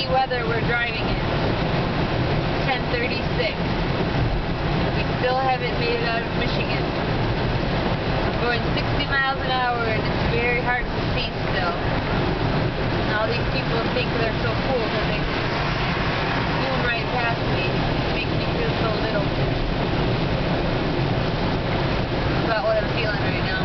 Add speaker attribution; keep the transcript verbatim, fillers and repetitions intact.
Speaker 1: weather we're driving in. ten thirty-six. We still haven't made it out of Michigan. We're going sixty miles an hour and it's very hard to see still. And all these people think they're so cool because they can zoom right past me. It makes me feel so little. That's about what I'm feeling right now.